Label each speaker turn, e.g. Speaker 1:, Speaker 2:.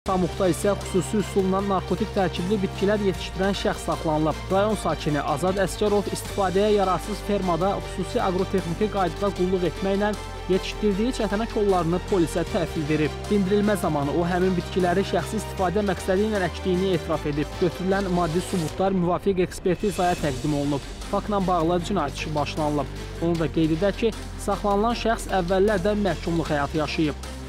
Speaker 1: Pamuqda isə xüsusi üsulla narkotik tərkibli bitkilər yetişdirən şəxs saxlanılıb. Rayon sakini Azad Əsgərov istifadəyə yararsız fermada xüsusi aqrotexniki qaydada qulluq etməklə yetişdirdiyi çətənə kollarını polisə təhvil verib. Dindirilmə zamanı o həmin bitkiləri şəxsi istifadə məqsədi ilə əkdiyini etiraf edib. Götürülən maddi sübutlar müvafiq ekspertizaya təqdim olunub. Faktla bağlı cinayət işi başlanılıb. Onu da qeyd edək ki, saxlanılan şəxs əvvəllər də məhkumluq həyatı yaşayıb.